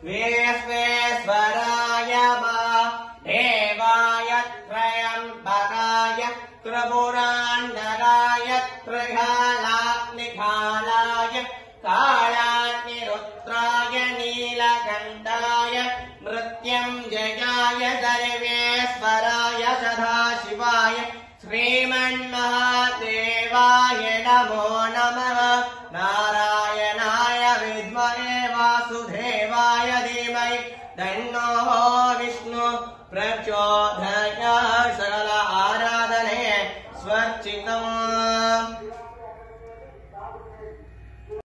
विश्वेश्वराय देवाय त्रयम्बकाय त्रिपुरान्धराय त्रिकालाग्निकालाय कालाग्निरुद्राय नीलकण्ठाय मृत्युञ्जयाय सर्वेश्वराय सदाशिवाय श्रीमन्महादेवाय नमो नमः। नारायणाय विद्महे वासुदेवाय धीमहि तन्नो विष्णुः प्रचोदयात्।